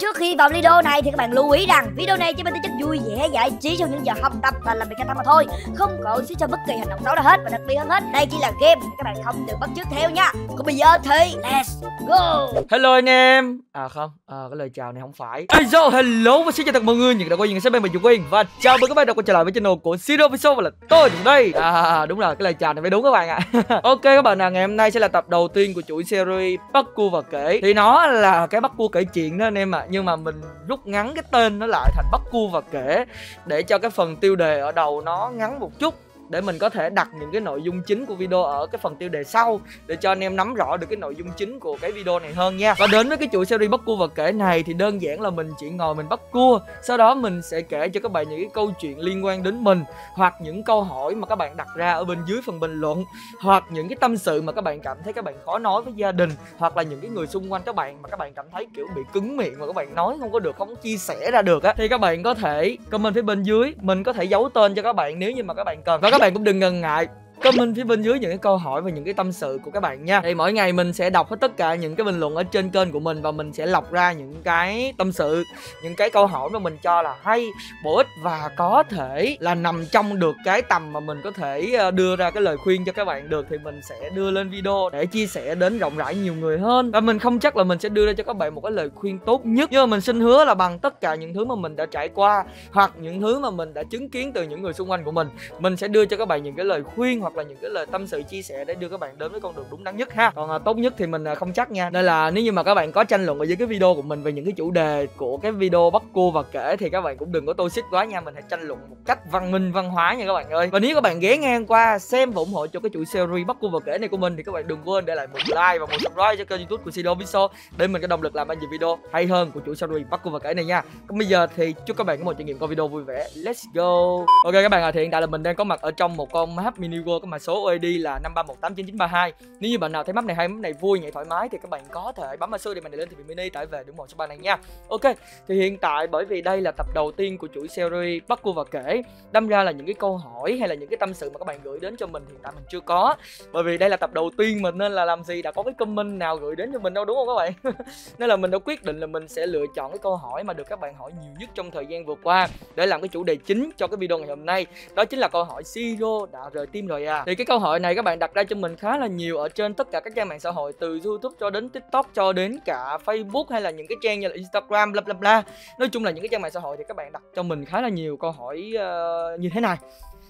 Trước khi vào video này thì các bạn lưu ý rằng video này chỉ mang tính chất vui vẻ giải trí trong những giờ học tập và làm việc căng thẳng mà thôi, không có xí cho bất kỳ hành động xấu nào hết. Và đặc biệt hơn hết, đây chỉ là game, các bạn không được bắt chước theo nha. Còn bây giờ thì let's go. Hello anh em. Cái lời chào này không phải. Hello và xin chào tất cả mọi người, những đã quay những xem bên mình Dũng Quyên và chào mừng các bạn đã quay trở lại với channel của Siro Video và là tôi Dũng đây. Đúng rồi, cái lời chào này phải đúng các bạn ạ. Ok các bạn nào, ngày hôm nay sẽ là tập đầu tiên của chuỗi series Bắt Cua và Kể. Thì nó là cái Bắt Cua Kể Chuyện đó anh em ạ, nhưng mà mình rút ngắn cái tên nó lại thành Bắt Cua và Kể để cho cái phần tiêu đề ở đầu nó ngắn một chút, để mình có thể đặt những cái nội dung chính của video ở cái phần tiêu đề sau, để cho anh em nắm rõ được cái nội dung chính của cái video này hơn nha. Và đến với cái chuỗi series Bắt Cua và Kể này thì đơn giản là mình chỉ ngồi mình bắt cua, sau đó mình sẽ kể cho các bạn những cái câu chuyện liên quan đến mình, hoặc những câu hỏi mà các bạn đặt ra ở bên dưới phần bình luận, hoặc những cái tâm sự mà các bạn cảm thấy các bạn khó nói với gia đình, hoặc là những cái người xung quanh các bạn mà các bạn cảm thấy kiểu bị cứng miệng mà các bạn nói không có được, không chia sẻ ra được á, thì các bạn có thể comment phía bên dưới, mình có thể giấu tên cho các bạn nếu như mà các bạn cần. Và các bạn cũng đừng ngần ngại comment phía bên dưới những cái câu hỏi và những cái tâm sự của các bạn nha. Thì mỗi ngày mình sẽ đọc hết tất cả những cái bình luận ở trên kênh của mình, và mình sẽ lọc ra những cái tâm sự, những cái câu hỏi mà mình cho là hay, bổ ích và có thể là nằm trong được cái tầm mà mình có thể đưa ra cái lời khuyên cho các bạn được, thì mình sẽ đưa lên video để chia sẻ đến rộng rãi nhiều người hơn. Và mình không chắc là mình sẽ đưa ra cho các bạn một cái lời khuyên tốt nhất, nhưng mà mình xin hứa là bằng tất cả những thứ mà mình đã trải qua hoặc những thứ mà mình đã chứng kiến từ những người xung quanh của mình sẽ đưa cho các bạn những cái lời khuyên hoặc là những cái lời tâm sự chia sẻ để đưa các bạn đến với con đường đúng đắn nhất ha. Còn tốt nhất thì mình không chắc nha, nên là nếu như mà các bạn có tranh luận ở dưới cái video của mình về những cái chủ đề của cái video Bắt Cua và Kể thì các bạn cũng đừng có tô xích quá nha, mình hãy tranh luận một cách văn minh văn hóa nha các bạn ơi. Và nếu các bạn ghé ngang qua xem và ủng hộ cho cái chuỗi series Bắt Cua và Kể này của mình thì các bạn đừng quên để lại một like và một subscribe cho kênh YouTube của Siro Video để mình có động lực làm ra nhiều video hay hơn của chuỗi series Bắt Cua và Kể này nha. Còn bây giờ thì chúc các bạn có một trải nghiệm coi video vui vẻ. Let's go. Ok các bạn, thì hiện tại là mình đang có mặt ở trong một con map mini world có mã số OID là 5318992. Nếu như bạn nào thấy map này hay, map này vui, nhảy thoải mái thì các bạn có thể bấm mã số để mình lên thì mini tải về đúng một số 3 này nha. Ok, thì hiện tại bởi vì đây là tập đầu tiên của chuỗi series Bắt Cua và Kể, đâm ra là những cái câu hỏi hay là những cái tâm sự mà các bạn gửi đến cho mình hiện tại mình chưa có, bởi vì đây là tập đầu tiên mình, nên là làm gì đã có cái comment nào gửi đến cho mình đâu, đúng không các bạn? Nên là mình đã quyết định là mình sẽ lựa chọn cái câu hỏi mà được các bạn hỏi nhiều nhất trong thời gian vừa qua để làm cái chủ đề chính cho cái video ngày hôm nay. Đó chính là câu hỏi Siro đã rời team rồi à. Thì cái câu hỏi này các bạn đặt ra cho mình khá là nhiều ở trên tất cả các trang mạng xã hội, từ YouTube cho đến TikTok cho đến cả Facebook hay là những cái trang như là Instagram bla bla bla. Nói chung là những cái trang mạng xã hội thì các bạn đặt cho mình khá là nhiều câu hỏi như thế này.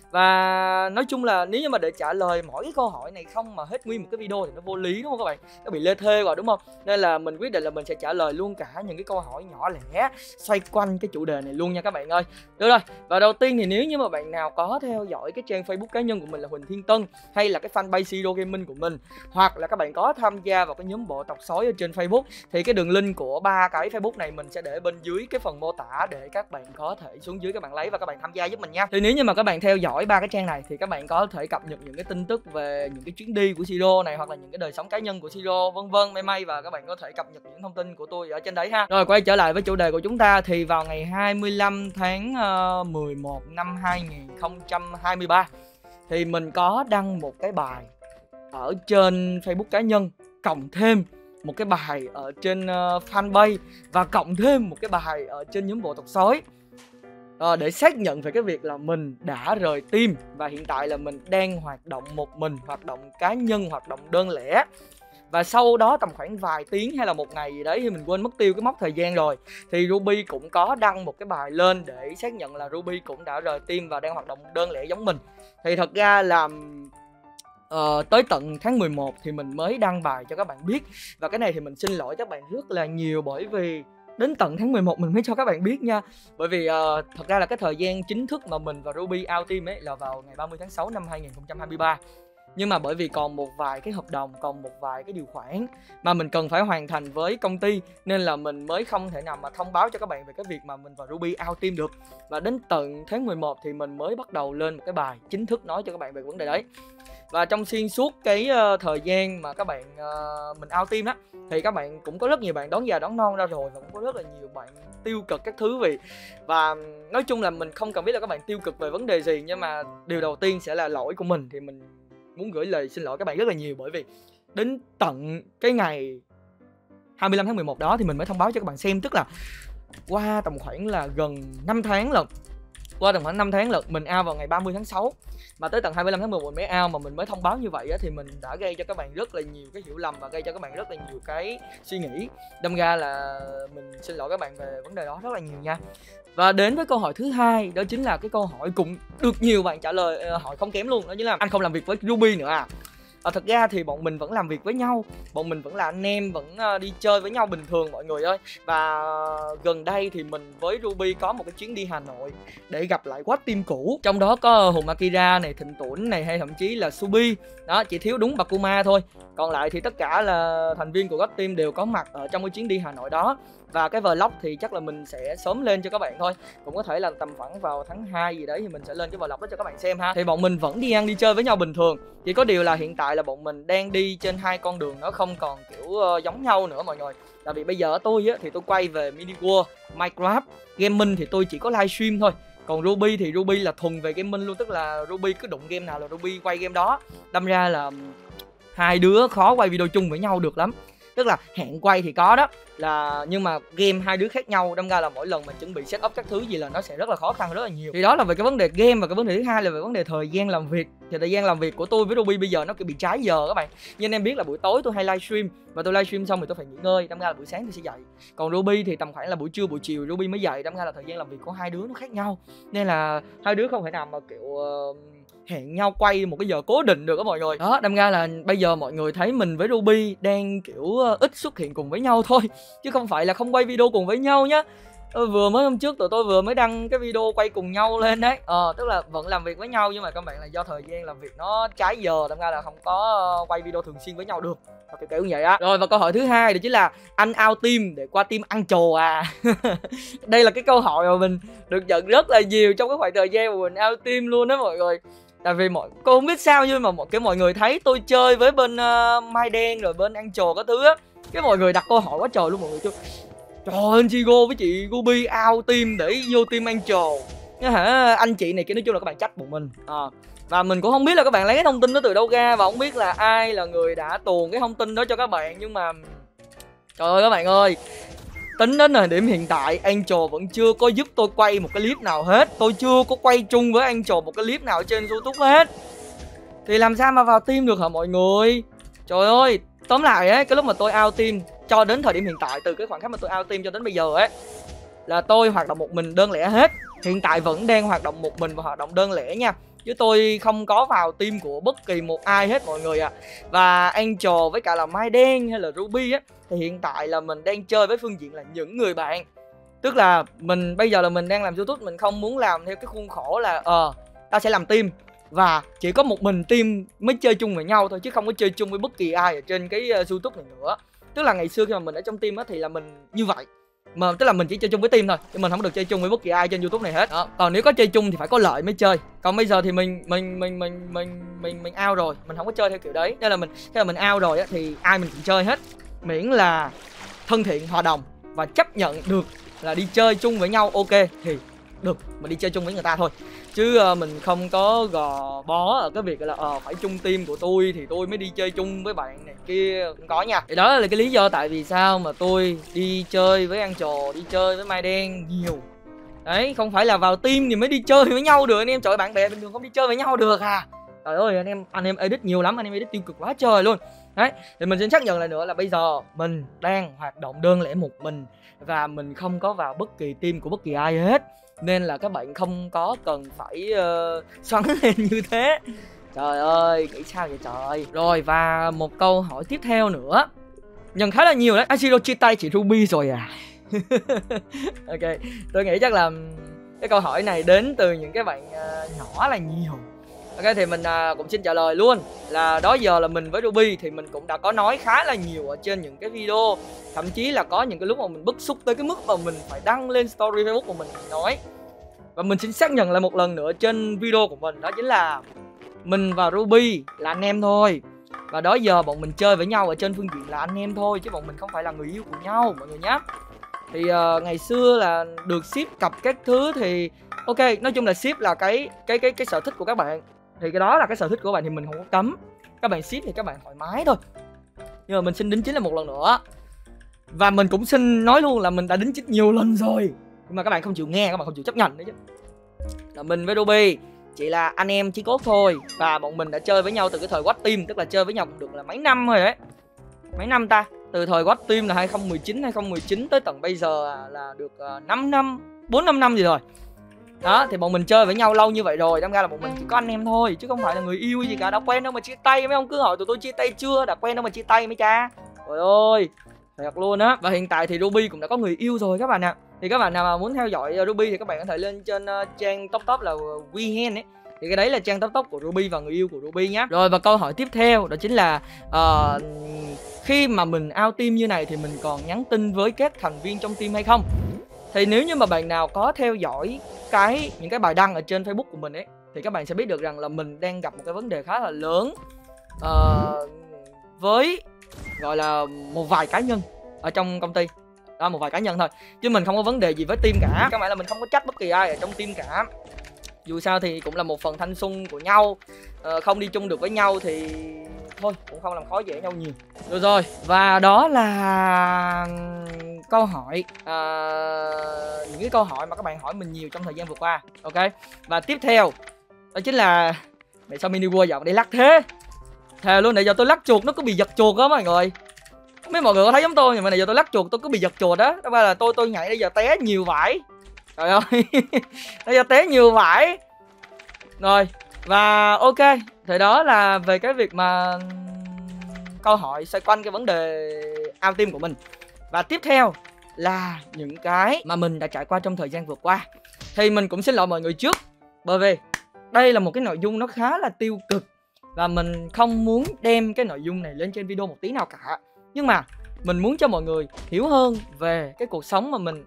Và nói chung là nếu như mà để trả lời mỗi cái câu hỏi này không mà hết nguyên một cái video thì nó vô lý, đúng không các bạn? Nó bị lê thê rồi đúng không? Nên là mình quyết định là mình sẽ trả lời luôn cả những cái câu hỏi nhỏ lẻ xoay quanh cái chủ đề này luôn nha các bạn ơi. Được rồi, và đầu tiên thì nếu như mà bạn nào có theo dõi cái trang Facebook cá nhân của mình là Huỳnh Thiên Tân, hay là cái fanpage Siro Gaming của mình, hoặc là các bạn có tham gia vào cái nhóm bộ tộc sói ở trên Facebook, thì cái đường link của ba cái Facebook này mình sẽ để bên dưới cái phần mô tả để các bạn có thể xuống dưới các bạn lấy và các bạn tham gia giúp mình nha. Thì nếu như mà các bạn theo dõi ba cái trang này thì các bạn có thể cập nhật những cái tin tức về những cái chuyến đi của Siro này, hoặc là những cái đời sống cá nhân của Siro vân vân may, và các bạn có thể cập nhật những thông tin của tôi ở trên đấy ha. Rồi quay trở lại với chủ đề của chúng ta, thì vào ngày 25 tháng 11 năm 2023 thì mình có đăng một cái bài ở trên Facebook cá nhân, cộng thêm một cái bài ở trên fanpage và cộng thêm một cái bài ở trên nhóm bộ tộc sói, để xác nhận về cái việc là mình đã rời team và hiện tại là mình đang hoạt động một mình, hoạt động cá nhân, hoạt động đơn lẻ. Và sau đó tầm khoảng vài tiếng hay là một ngày gì đấy thì mình quên mất tiêu cái mốc thời gian rồi, thì Ruby cũng có đăng một cái bài lên để xác nhận là Ruby cũng đã rời team và đang hoạt động đơn lẻ giống mình. Thì thật ra là tới tận tháng 11 thì mình mới đăng bài cho các bạn biết. Và cái này thì mình xin lỗi các bạn rất là nhiều, bởi vì đến tận tháng 11 mình mới cho các bạn biết nha. Bởi vì thật ra là cái thời gian chính thức mà mình và Ruby out team ấy là vào ngày 30 tháng 6 năm 2023. Nhưng mà bởi vì còn một vài cái hợp đồng, còn một vài cái điều khoản mà mình cần phải hoàn thành với công ty, nên là mình mới không thể nào mà thông báo cho các bạn về cái việc mà mình và Ruby out team được. Và đến tận tháng 11 thì mình mới bắt đầu lên một cái bài chính thức nói cho các bạn về vấn đề đấy. Và trong xuyên suốt cái thời gian mà các bạn mình out team đó, thì các bạn cũng có rất nhiều bạn đón già đón non ra rồi, và cũng có rất là nhiều bạn tiêu cực các thứ vì. Và nói chung là mình không cần biết là các bạn tiêu cực về vấn đề gì, nhưng mà điều đầu tiên sẽ là lỗi của mình, thì mình muốn gửi lời xin lỗi các bạn rất là nhiều. Bởi vì đến tận cái ngày 25 tháng 11 đó thì mình mới thông báo cho các bạn xem. Tức là qua tầm khoảng là gần 5 tháng lận. Qua tầm khoảng 5 tháng lận, mình out vào ngày 30 tháng 6. Mà tới tận 25 tháng 11 mới out mà mình mới thông báo như vậy á, thì mình đã gây cho các bạn rất là nhiều cái hiểu lầm và gây cho các bạn rất là nhiều cái suy nghĩ. Đâm ra là mình xin lỗi các bạn về vấn đề đó rất là nhiều nha. Và đến với câu hỏi thứ hai, đó chính là cái câu hỏi cũng được nhiều bạn trả lời hỏi không kém luôn, đó chính là anh không làm việc với Ruby nữa à? Thật ra thì bọn mình vẫn làm việc với nhau, bọn mình vẫn là anh em, vẫn đi chơi với nhau bình thường mọi người ơi. Và gần đây thì mình với Ruby có một cái chuyến đi Hà Nội để gặp lại quad team cũ. Trong đó có Hùng Akira này, Thịnh Tuấn này, hay thậm chí là Subi. Đó, chỉ thiếu đúng Bakuma thôi. Còn lại thì tất cả là thành viên của quad team đều có mặt ở trong cái chuyến đi Hà Nội đó. Và cái vlog thì chắc là mình sẽ sớm lên cho các bạn thôi. Cũng có thể là tầm khoảng vào tháng 2 gì đấy thì mình sẽ lên cái vlog đó cho các bạn xem ha. Thì bọn mình vẫn đi ăn đi chơi với nhau bình thường. Chỉ có điều là hiện tại là bọn mình đang đi trên hai con đường nó không còn kiểu giống nhau nữa mọi người. Tại vì bây giờ tôi á, thì tôi quay về Mini World, Minecraft, gaming thì tôi chỉ có livestream thôi. Còn Ruby thì Ruby là thuần về gaming luôn. Tức là Ruby cứ đụng game nào là Ruby quay game đó. Đâm ra là hai đứa khó quay video chung với nhau được lắm. Tức là hẹn quay thì có đó, là nhưng mà game hai đứa khác nhau, đâm ra là mỗi lần mà chuẩn bị set up các thứ gì là nó sẽ rất là khó khăn, rất là nhiều. Thì đó là về cái vấn đề game. Và cái vấn đề thứ hai là về vấn đề thời gian làm việc. Thì thời gian làm việc của tôi với Ruby bây giờ nó kiểu bị trái giờ các bạn. Như anh em biết là buổi tối tôi hay livestream, và tôi livestream xong thì tôi phải nghỉ ngơi, đâm ra là buổi sáng tôi sẽ dậy. Còn Ruby thì tầm khoảng là buổi trưa buổi chiều Ruby mới dậy, đâm ra là thời gian làm việc của hai đứa nó khác nhau. Nên là hai đứa không thể nào mà kiểu hẹn nhau quay một cái giờ cố định được đó mọi người. Đó, đâm ra là bây giờ mọi người thấy mình với Ruby đang kiểu ít xuất hiện cùng với nhau thôi, chứ không phải là không quay video cùng với nhau nhá. Vừa mới hôm trước tụi tôi vừa mới đăng cái video quay cùng nhau lên đấy. Tức là vẫn làm việc với nhau, nhưng mà các bạn là do thời gian làm việc nó trái giờ, đâm ra là không có quay video thường xuyên với nhau được, kiểu như vậy á. Rồi, và câu hỏi thứ hai đó chính là anh out team để qua team ăn trồ à? Đây là cái câu hỏi mà mình được nhận rất là nhiều trong cái khoảng thời gian mà mình out team luôn đó mọi người. Tại vì cô không biết sao nhưng mà mọi người thấy tôi chơi với bên Mai Đen rồi bên ăn trồ các thứ á, cái mọi người đặt câu hỏi quá trời luôn mọi người chứ. Trời ơi, anh Chigo với chị Ruby out team để vô team ăn trồ hả? Anh chị này kia, nói chung là các bạn trách bọn mình. Và mình cũng không biết là các bạn lấy cái thông tin đó từ đâu ra, và không biết là ai là người đã tuồn cái thông tin đó cho các bạn. Nhưng mà trời ơi các bạn ơi, tính đến thời điểm hiện tại Angel vẫn chưa có giúp tôi quay một cái clip nào hết. Tôi chưa có quay chung với Angel một cái clip nào trên YouTube hết. Thì làm sao mà vào team được hả mọi người? Trời ơi, tóm lại ấy, cái lúc mà tôi out team cho đến thời điểm hiện tại, từ cái khoảnh khắc mà tôi out team cho đến bây giờ ấy, là tôi hoạt động một mình đơn lẻ hết. Hiện tại vẫn đang hoạt động một mình và hoạt động đơn lẻ nha, chứ tôi không có vào team của bất kỳ một ai hết mọi người ạ. Và Angel với cả là Mai Đen hay là Ruby á, thì hiện tại là mình đang chơi với phương diện là những người bạn. Tức là mình bây giờ là mình đang làm YouTube, mình không muốn làm theo cái khuôn khổ là ta sẽ làm team và chỉ có một mình team mới chơi chung với nhau thôi, chứ không có chơi chung với bất kỳ ai ở trên cái YouTube này nữa. Tức là ngày xưa khi mà mình ở trong team á thì là mình như vậy, mà tức là mình chỉ chơi chung với team thôi, chứ mình không được chơi chung với bất kỳ ai trên YouTube này hết. Đó. Còn nếu có chơi chung thì phải có lợi mới chơi. Còn bây giờ thì mình out rồi, mình không có chơi theo kiểu đấy. Nên là khi mà mình out rồi á thì ai mình cũng chơi hết, miễn là thân thiện, hòa đồng và chấp nhận được là đi chơi chung với nhau, ok thì được, mình đi chơi chung với người ta thôi. Chứ mình không có gò bó ở cái việc là phải chung team của tôi thì tôi mới đi chơi chung với bạn này kia, không có nha. Thì đó là cái lý do tại vì sao mà tôi đi chơi với Ăn Trồ, đi chơi với Mai Đen nhiều. Đấy, không phải là vào team thì mới đi chơi với nhau được anh em. Trời ơi, bạn bè bình thường không đi chơi với nhau được à? Trời ơi, anh em edit nhiều lắm, anh em edit tiêu cực quá trời luôn. Đấy, thì mình xin xác nhận lại nữa là bây giờ mình đang hoạt động đơn lẻ một mình và mình không có vào bất kỳ team của bất kỳ ai hết. Nên là các bạn không có cần phải xoắn lên như thế. Trời ơi, nghĩ sao vậy trời. Rồi, và một câu hỏi tiếp theo nữa, nhận khá là nhiều đấy. Ashiro chia tay chị Ruby rồi à? Ok, tôi nghĩ chắc là cái câu hỏi này đến từ những cái bạn nhỏ là nhiều. Ok, thì mình cũng xin trả lời luôn là đó giờ là mình với Ruby thì mình cũng đã có nói khá là nhiều ở trên những cái video. Thậm chí là có những cái lúc mà mình bức xúc tới cái mức mà mình phải đăng lên story Facebook của mình nói. Và mình xin xác nhận lại một lần nữa trên video của mình, đó chính là mình và Ruby là anh em thôi. Và đó giờ bọn mình chơi với nhau ở trên phương diện là anh em thôi, chứ bọn mình không phải là người yêu của nhau mọi người nhé. Thì ngày xưa là được ship cặp các thứ thì ok, nói chung là ship là cái sở thích của các bạn. Thì cái đó là cái sở thích của các bạn thì mình không có cấm. Các bạn ship thì các bạn thoải mái thôi. Nhưng mà mình xin đính chính là một lần nữa, Và mình cũng xin nói luôn là mình đã đính chính nhiều lần rồi, nhưng mà các bạn không chịu nghe, các bạn không chịu chấp nhận đấy chứ. Là mình với Ruby chỉ là anh em chí cốt thôi, và bọn mình đã chơi với nhau từ cái thời Watch Team, tức là chơi với nhau cũng được là mấy năm rồi đấy. Mấy năm ta? Từ thời Watch Team là 2019 tới tận bây giờ là được 5 năm, 4-5 năm gì rồi. Đó, thì bọn mình chơi với nhau lâu như vậy rồi, đâm ra là bọn mình chỉ có anh em thôi, chứ không phải là người yêu gì cả. Đã quen đâu mà chia tay, mấy ông cứ hỏi tụi tôi chia tay chưa, đã quen đâu mà chia tay mấy cha. Trời ơi, thật luôn á. Và hiện tại thì Ruby cũng đã có người yêu rồi các bạn ạ. Thì các bạn nào mà muốn theo dõi Ruby thì các bạn có thể lên trên trang top là Wehen ấy. Thì cái đấy là trang top của Ruby và người yêu của Ruby nhé. Rồi, và câu hỏi tiếp theo đó chính là khi mà mình out team như này thì mình còn nhắn tin với các thành viên trong team hay không? Thì nếu như mà bạn nào có theo dõi những cái bài đăng ở trên Facebook của mình ấy, thì các bạn sẽ biết được rằng là mình đang gặp một cái vấn đề khá là lớn với gọi là một vài cá nhân ở trong công ty. Đó, một vài cá nhân thôi, chứ mình không có vấn đề gì với team cả. Các bạn là mình không có trách bất kỳ ai ở trong team cả. Dù sao thì cũng là một phần thanh xuân của nhau, không đi chung được với nhau thì thôi cũng không làm khó dễ nhau nhiều. Được rồi, và đó là câu hỏi, những cái câu hỏi mà các bạn hỏi mình nhiều trong thời gian vừa qua. Ok, và tiếp theo đó chính là mày sao mini world dạo đây lắc thế? Thề luôn, nãy giờ tôi lắc chuột nó cứ bị giật chuột á mọi người. Không biết mọi người có thấy giống tôi, nhưng mà nãy giờ tôi lắc chuột tôi cứ bị giật chuột á. Đó là tôi nhảy bây giờ té nhiều vải. Trời ơi, bây giờ té nhiều vải. Rồi, và ok, thì đó là về cái việc mà câu hỏi xoay quanh cái vấn đề out team của mình. Và tiếp theo là những cái mà mình đã trải qua trong thời gian vừa qua. Thì mình cũng xin lỗi mọi người trước, bởi vì đây là một cái nội dung nó khá là tiêu cực, và mình không muốn đem cái nội dung này lên trên video một tí nào cả. Nhưng mà mình muốn cho mọi người hiểu hơn về cái cuộc sống mà mình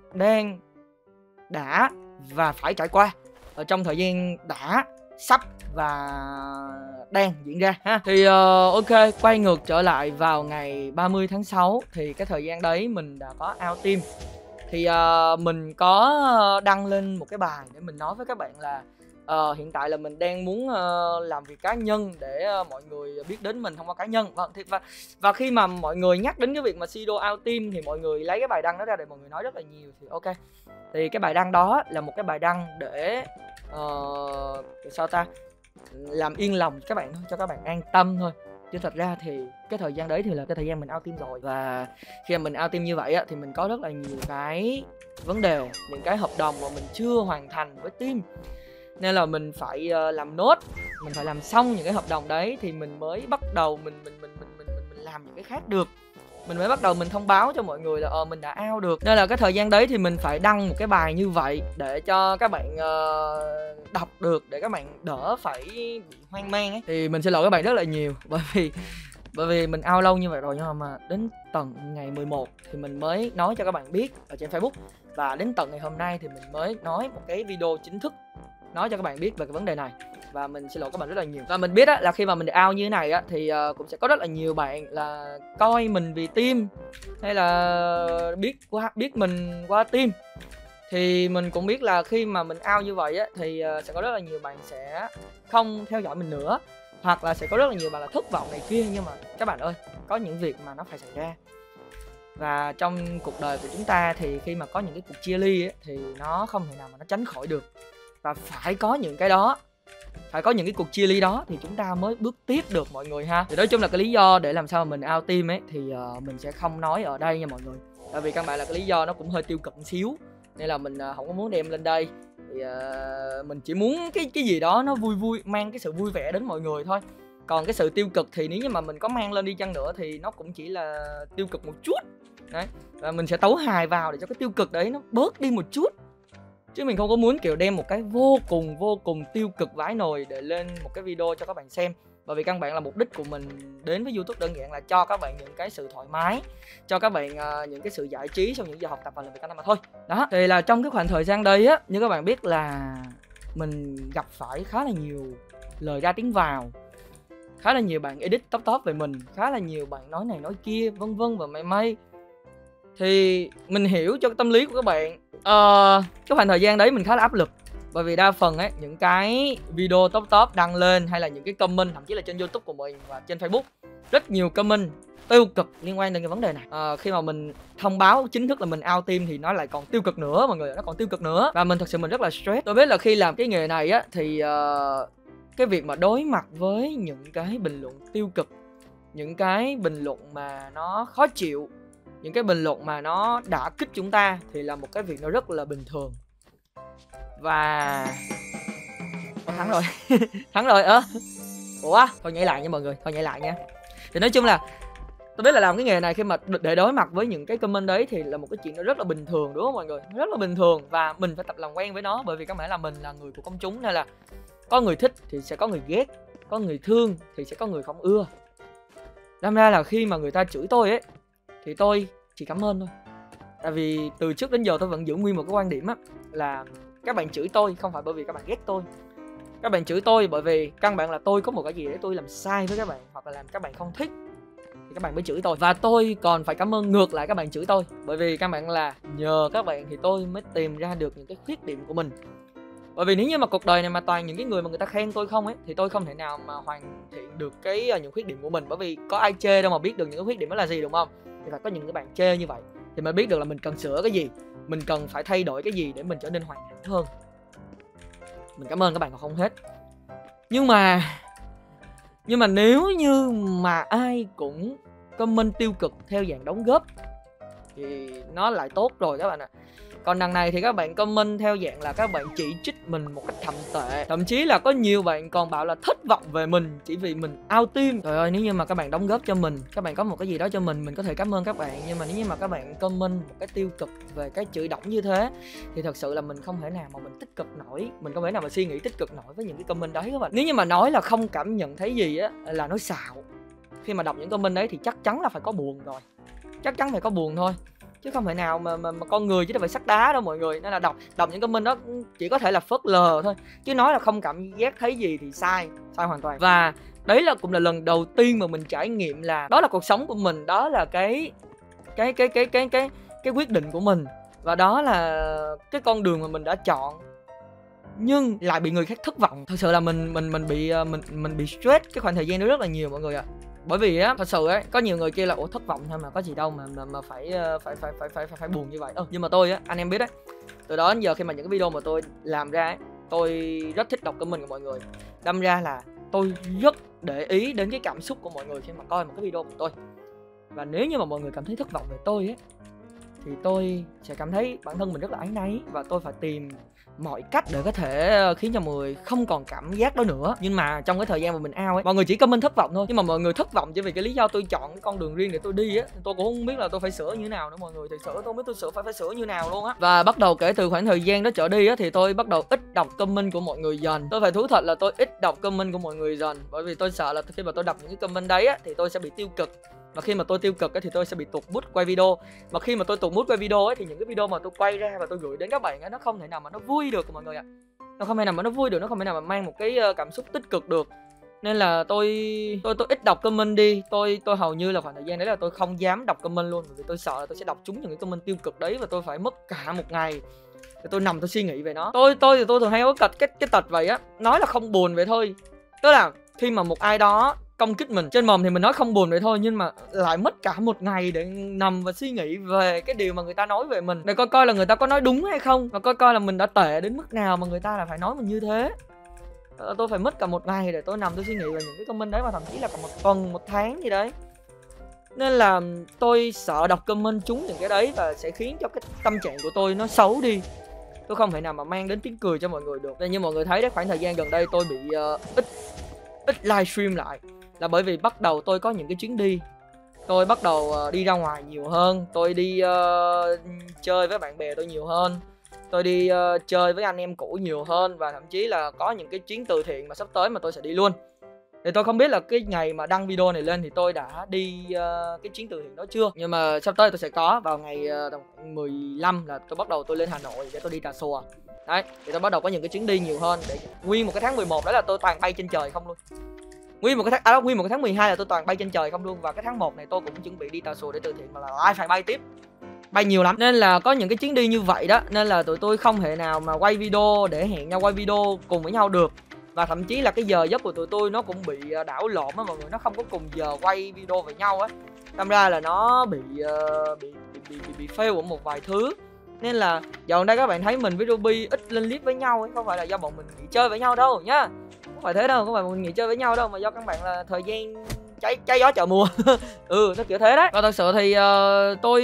đã và phải trải qua ở trong thời gian đã, sắp và đang diễn ra ha. Thì ok, quay ngược trở lại vào ngày 30 tháng 6 thì cái thời gian đấy mình đã có out team. Thì mình có đăng lên một cái bài để mình nói với các bạn là hiện tại là mình đang muốn làm việc cá nhân để mọi người biết đến mình thông qua cá nhân. Vâng, và khi mà mọi người nhắc đến cái việc mà Sido out team thì mọi người lấy cái bài đăng đó ra để mọi người nói rất là nhiều. Thì ok, thì cái bài đăng đó là một cái bài đăng để sao ta, làm yên lòng các bạn thôi, cho các bạn an tâm thôi. Chứ thật ra thì cái thời gian đấy thì là cái thời gian mình out team rồi. Và khi mà mình out team như vậy á, thì mình có rất là nhiều cái vấn đề, những cái hợp đồng mà mình chưa hoàn thành với team, nên là mình phải làm nốt, mình phải làm xong những cái hợp đồng đấy thì mình mới bắt đầu mình làm những cái khác được. Mình mới bắt đầu mình thông báo cho mọi người là mình đã out được. Nên là cái thời gian đấy thì mình phải đăng một cái bài như vậy để cho các bạn đọc được, để các bạn đỡ phải bị hoang mang ấy. Thì mình xin lỗi các bạn rất là nhiều, bởi vì mình out lâu như vậy rồi, nhưng mà đến tận ngày 11 thì mình mới nói cho các bạn biết ở trên Facebook. Và đến tận ngày hôm nay thì mình mới nói một cái video chính thức nói cho các bạn biết về cái vấn đề này. Và mình xin lỗi các bạn rất là nhiều. Và mình biết á, là khi mà mình out như thế này á, thì cũng sẽ có rất là nhiều bạn là coi mình vì team, hay là biết mình qua team. Thì mình cũng biết là khi mà mình out như vậy á, thì sẽ có rất là nhiều bạn sẽ không theo dõi mình nữa, hoặc là sẽ có rất là nhiều bạn là thất vọng này kia. Nhưng mà các bạn ơi, có những việc mà nó phải xảy ra. Và trong cuộc đời của chúng ta thì khi mà có những cái cuộc chia ly ấy, thì nó không thể nào mà nó tránh khỏi được. Và phải có những cái đó, phải có những cái cuộc chia ly đó thì chúng ta mới bước tiếp được mọi người ha. Thì nói chung là cái lý do để làm sao mà mình out team ấy thì mình sẽ không nói ở đây nha mọi người. Tại vì căn bản là cái lý do nó cũng hơi tiêu cực một xíu, nên là mình không có muốn đem lên đây. Thì mình chỉ muốn cái gì đó nó vui, mang cái sự vui vẻ đến mọi người thôi. Còn cái sự tiêu cực thì nếu như mà mình có mang lên đi chăng nữa thì nó cũng chỉ là tiêu cực một chút. Đấy, và mình sẽ tấu hài vào để cho cái tiêu cực đấy nó bớt đi một chút. Chứ mình không có muốn kiểu đem một cái vô cùng tiêu cực vãi nồi để lên một cái video cho các bạn xem. Bởi vì căn bản là mục đích của mình đến với YouTube đơn giản là cho các bạn những cái sự thoải mái, cho các bạn những cái sự giải trí sau những giờ học tập và làm việc cả năm mà thôi. Đó, thì là trong cái khoảng thời gian đây á, như các bạn biết là mình gặp phải khá là nhiều lời ra tiếng vào, khá là nhiều bạn edit top về mình, khá là nhiều bạn nói này nói kia vân vân và mây. Thì mình hiểu cho cái tâm lý của các bạn. Cái khoảng thời gian đấy mình khá là áp lực, Bởi vì đa phần ấy, những cái video top đăng lên hay là những cái comment, thậm chí là trên YouTube của mình và trên Facebook, rất nhiều comment tiêu cực liên quan đến cái vấn đề này. Khi mà mình thông báo chính thức là mình out team thì nó lại còn tiêu cực nữa mọi người, nó còn tiêu cực nữa. Và mình thật sự mình rất là stress. Tôi biết là khi làm cái nghề này á thì cái việc mà đối mặt với những cái bình luận tiêu cực, những cái bình luận mà nó khó chịu, những cái bình luận mà nó đả kích chúng ta thì là một cái việc nó rất là bình thường. Và thắng rồi. Thắng rồi. Ủa, thôi nhảy lại nha mọi người, thôi nhảy lại nha. Thì nói chung là tôi biết là làm cái nghề này khi mà để đối mặt với những cái comment đấy thì là một cái chuyện nó rất là bình thường, đúng không mọi người? Rất là bình thường và mình phải tập làm quen với nó, bởi vì có lẽ là mình là người của công chúng nên là có người thích thì sẽ có người ghét, có người thương thì sẽ có người không ưa. Đâm ra là khi mà người ta chửi tôi ấy thì tôi chỉ cảm ơn thôi. Tại vì từ trước đến giờ tôi vẫn giữ nguyên một cái quan điểm á, là các bạn chửi tôi không phải bởi vì các bạn ghét tôi. Các bạn chửi tôi bởi vì căn bản là tôi có một cái gì để tôi làm sai với các bạn, hoặc là làm các bạn không thích thì các bạn mới chửi tôi. Và tôi còn phải cảm ơn ngược lại các bạn chửi tôi, bởi vì căn bản là nhờ các bạn thì tôi mới tìm ra được những cái khuyết điểm của mình. Bởi vì nếu như mà cuộc đời này mà toàn những cái người mà người ta khen tôi không ấy thì tôi không thể nào mà hoàn thiện được những khuyết điểm của mình. Bởi vì có ai chê đâu mà biết được những cái khuyết điểm đó là gì, đúng không? Thì phải có những cái bạn chê như vậy thì mới biết được là mình cần sửa cái gì, mình cần phải thay đổi cái gì để mình trở nên hoàn hảo hơn. Mình cảm ơn các bạn còn không hết. Nhưng mà nếu như mà ai cũng comment tiêu cực theo dạng đóng góp thì nó lại tốt rồi các bạn ạ. Còn đằng này thì các bạn comment theo dạng là các bạn chỉ trích mình một cách thậm tệ. Thậm chí là có nhiều bạn còn bảo là thất vọng về mình chỉ vì mình out team. Trời ơi, nếu như mà các bạn đóng góp cho mình, các bạn có một cái gì đó cho mình có thể cảm ơn các bạn. Nhưng mà nếu như mà các bạn comment một cái tiêu cực về cái chửi đổng như thế thì thật sự là mình không thể nào mà mình tích cực nổi. Mình không thể nào mà suy nghĩ tích cực nổi với những cái comment đấy các bạn. Nếu như mà nói là không cảm nhận thấy gì á là nói xạo. Khi mà đọc những comment đấy thì chắc chắn là phải có buồn rồi. Chắc chắn phải có buồn thôi. Chứ không thể nào mà con người chứ đâu phải sắt đá đâu mọi người. Nên là đọc những comment đó chỉ có thể là phớt lờ thôi. Chứ nói là không cảm giác thấy gì thì sai hoàn toàn. Và đấy là cũng là lần đầu tiên mà mình trải nghiệm là đó là cuộc sống của mình, đó là cái quyết định của mình, và đó là cái con đường mà mình đã chọn, nhưng lại bị người khác thất vọng. Thật sự là mình bị stress cái khoảng thời gian đó rất là nhiều mọi người ạ. Bởi vì á, thật sự ấy, có nhiều người kia là ủa thất vọng thôi mà, có gì đâu mà phải buồn như vậy. Nhưng mà tôi á, anh em biết đấy, từ đó đến giờ khi mà những cái video mà tôi làm ra ấy, tôi rất thích đọc comment của mọi người. Đâm ra là tôi rất để ý đến cái cảm xúc của mọi người khi mà coi một cái video của tôi. Và nếu như mà mọi người cảm thấy thất vọng về tôi ấy thì tôi sẽ cảm thấy bản thân mình rất là áy náy, và tôi phải tìm mọi cách để có thể khiến cho mọi người không còn cảm giác đó nữa. Nhưng mà trong cái thời gian mà mình out ấy, mọi người chỉ comment thất vọng thôi. Nhưng mà mọi người thất vọng chỉ vì cái lý do tôi chọn cái con đường riêng để tôi đi á. Tôi cũng không biết là tôi phải sửa như thế nào nữa mọi người. Thì sửa tôi không biết tôi phải sửa như nào luôn á. Và bắt đầu kể từ khoảng thời gian đó trở đi á thì tôi bắt đầu ít đọc comment của mọi người dần. Tôi phải thú thật là tôi ít đọc comment của mọi người dần, bởi vì tôi sợ là khi mà tôi đọc những cái comment đấy á thì tôi sẽ bị tiêu cực. Và khi mà tôi tiêu cực ấy, thì tôi sẽ bị tụt mood quay video. Và khi mà tôi tụt mood quay video ấy, thì những cái video mà tôi quay ra và tôi gửi đến các bạn ấy, nó không thể nào mà nó vui được mọi người ạ. Nó không thể nào mà nó vui được, nó không thể nào mà mang một cái cảm xúc tích cực được. Nên là tôi ít đọc comment đi. Tôi hầu như là khoảng thời gian đấy là tôi không dám đọc comment luôn, bởi vì tôi sợ là tôi sẽ đọc trúng những cái comment tiêu cực đấy và tôi phải mất cả một ngày để tôi nằm tôi suy nghĩ về nó. Tôi thường hay có cái tật vậy á, nói là không buồn vậy thôi. Tức là khi mà một ai đó công kích mình trên mồm thì mình nói không buồn vậy thôi, nhưng mà lại mất cả một ngày để nằm và suy nghĩ về cái điều mà người ta nói về mình, để coi là người ta có nói đúng hay không, và coi là mình đã tệ đến mức nào mà người ta lại phải nói mình như thế. Tôi phải mất cả một ngày để tôi nằm tôi suy nghĩ về những cái comment đấy, và thậm chí là cả một tuần, một tháng gì đấy. Nên là tôi sợ đọc comment trúng những cái đấy và sẽ khiến cho cái tâm trạng của tôi nó xấu đi. Tôi không thể nào mà mang đến tiếng cười cho mọi người được. Nên như mọi người thấy đấy, khoảng thời gian gần đây tôi bị ít livestream lại là bởi vì bắt đầu tôi có những cái chuyến đi. Tôi bắt đầu đi ra ngoài nhiều hơn. Tôi đi chơi với bạn bè tôi nhiều hơn. Tôi đi chơi với anh em cũ nhiều hơn. Và thậm chí là có những cái chuyến từ thiện mà sắp tới mà tôi sẽ đi luôn. Thì tôi không biết là cái ngày mà đăng video này lên thì tôi đã đi cái chuyến từ thiện đó chưa. Nhưng mà sắp tới tôi sẽ có. Vào ngày 15 là tôi bắt đầu tôi lên Hà Nội để tôi đi Tà Xùa. Đấy, thì tôi bắt đầu có những cái chuyến đi nhiều hơn. Để nguyên một cái tháng 11 đó là tôi toàn bay trên trời không luôn. Nguyên một cái tháng 12 là tôi toàn bay trên trời không luôn. Và cái tháng 1 này tôi cũng chuẩn bị đi Tà Xùa để từ thiện, mà là ai phải bay tiếp. bay nhiều lắm. Nên là có những cái chuyến đi như vậy đó, nên là tụi tôi không thể nào mà quay video để hẹn nhau quay video cùng với nhau được. Và thậm chí là cái giờ giấc của tụi tôi nó cũng bị đảo lộn á mọi người, nó không có cùng giờ quay video với nhau á. Đâm ra là nó bị fail ở một vài thứ. Nên là dạo đây các bạn thấy mình với Ruby ít lên clip với nhau ấy, không phải là do bọn mình nghỉ chơi với nhau đâu nhá. Không phải thế đâu, không phải bọn mình nghỉ chơi với nhau đâu, mà do các bạn là thời gian cháy gió chợ mùa. Nó kiểu thế đấy. Và thật sự thì tôi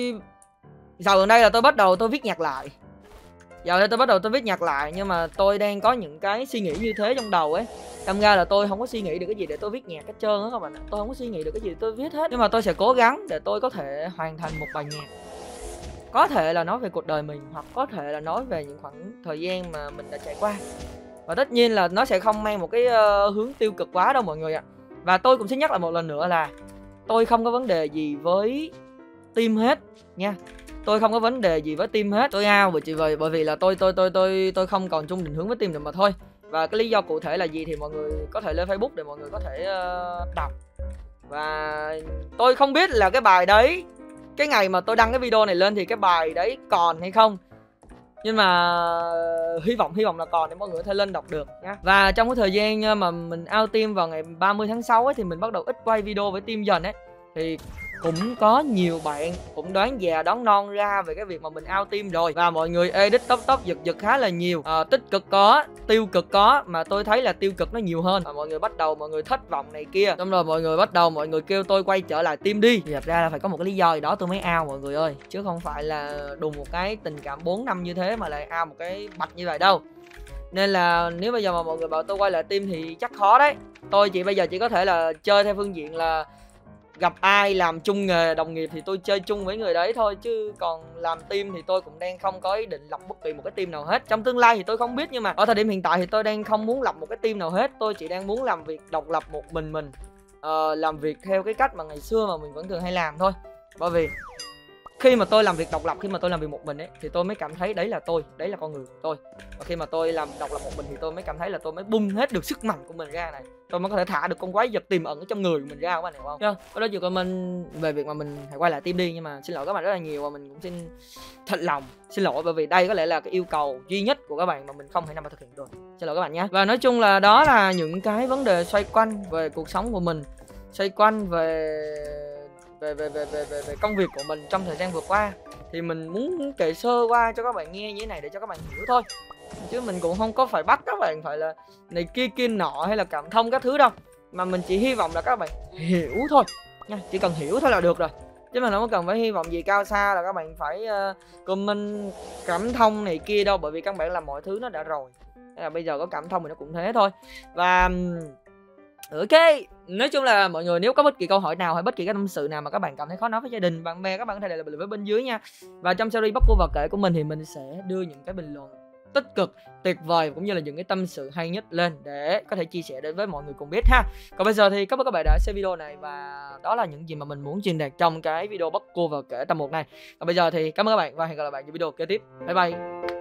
dạo gần đây là tôi bắt đầu tôi viết nhạc lại. Dạo đây tôi bắt đầu tôi viết nhạc lại, nhưng mà tôi đang có những cái suy nghĩ như thế trong đầu ấy. Đâm ra là tôi không có suy nghĩ được cái gì để tôi viết nhạc hết trơn á các bạn ạ. Tôi không có suy nghĩ được cái gì để tôi viết hết. Nhưng mà tôi sẽ cố gắng để tôi có thể hoàn thành một bài nhạc. Có thể là nói về cuộc đời mình, hoặc có thể là nói về những khoảng thời gian mà mình đã trải qua. Và tất nhiên là nó sẽ không mang một cái hướng tiêu cực quá đâu mọi người ạ. Và tôi cũng xin nhắc lại một lần nữa là tôi không có vấn đề gì với team hết nha. Tôi không có vấn đề gì với team hết. Tôi out bởi vì là tôi không còn chung định hướng với team được mà thôi. Và cái lý do cụ thể là gì thì mọi người có thể lên Facebook để mọi người có thể đọc. Và tôi không biết là cái bài đấy, cái ngày mà tôi đăng cái video này lên thì cái bài đấy còn hay không. Nhưng mà hy vọng là còn để mọi người có thể lên đọc được nhá. Và trong cái thời gian mà mình out team vào ngày 30 tháng 6 ấy, thì mình bắt đầu ít quay video với team dần ấy. Thì cũng có nhiều bạn cũng đoán già đoán non ra về cái việc mà mình out team rồi. Và mọi người edit top giật khá là nhiều. Tích cực có, tiêu cực có, mà tôi thấy là tiêu cực nó nhiều hơn. Mọi người bắt đầu mọi người thất vọng này kia. Xong rồi mọi người kêu tôi quay trở lại team đi. Thì thật ra là phải có một cái lý do gì đó tôi mới out mọi người ơi. Chứ không phải là đùng một cái tình cảm 4 năm như thế mà lại out một cái bạch như vậy đâu. Nên là nếu bây giờ mà mọi người bảo tôi quay lại team thì chắc khó đấy. Tôi bây giờ chỉ có thể là chơi theo phương diện là gặp ai làm chung nghề đồng nghiệp thì tôi chơi chung với người đấy thôi. Chứ còn làm team thì tôi cũng đang không có ý định lập bất kỳ một cái team nào hết. Trong tương lai thì tôi không biết, nhưng mà ở thời điểm hiện tại thì tôi đang không muốn lập một cái team nào hết. Tôi chỉ đang muốn làm việc độc lập một mình. Làm việc theo cái cách mà ngày xưa mà mình vẫn thường hay làm thôi. Bởi vì khi mà tôi làm việc độc lập, khi mà tôi làm việc một mình ấy, thì tôi mới cảm thấy đấy là tôi, đấy là con người của tôi. Và khi mà tôi làm độc lập một mình thì tôi mới cảm thấy là tôi mới bung hết được sức mạnh của mình ra này. Tôi mới có thể thả được con quái vật tiềm ẩn ở trong người của mình ra, các bạn hiểu không? Có đó nhiều comment về việc mà mình hãy quay lại team đi. Nhưng mà xin lỗi các bạn rất là nhiều, và mình cũng xin thật lòng xin lỗi, bởi vì đây có lẽ là cái yêu cầu duy nhất của các bạn mà mình không thể nào mà thực hiện được. Xin lỗi các bạn nhé. Và nói chung là đó là những cái vấn đề xoay quanh về cuộc sống của mình, xoay quanh về công việc của mình trong thời gian vừa qua. Thì mình muốn kể sơ qua cho các bạn nghe như thế này để cho các bạn hiểu thôi. Chứ mình cũng không có phải bắt các bạn phải là này kia nọ hay là cảm thông các thứ đâu. Mà mình chỉ hy vọng là các bạn hiểu thôi nha. Chỉ cần hiểu thôi là được rồi. Chứ mà không có cần phải hy vọng gì cao xa là các bạn phải comment cảm thông này kia đâu. Bởi vì các bạn làm mọi thứ nó đã rồi. Nên là bây giờ có cảm thông thì nó cũng thế thôi. Và ok, nói chung là mọi người nếu có bất kỳ câu hỏi nào hay bất kỳ cái tâm sự nào mà các bạn cảm thấy khó nói với gia đình, bạn bè, các bạn có thể để lại bình luận bên dưới nha. Và trong series Bóc Cua Và Kể của mình thì mình sẽ đưa những cái bình luận tích cực, tuyệt vời cũng như là những cái tâm sự hay nhất lên để có thể chia sẻ đến với mọi người cùng biết ha. Còn bây giờ thì cảm ơn các bạn đã xem video này, và đó là những gì mà mình muốn truyền đạt trong cái video Bóc Cua Và Kể tập 1 này. Còn bây giờ thì cảm ơn các bạn và hẹn gặp lại bạn trong video kế tiếp. Bye bye.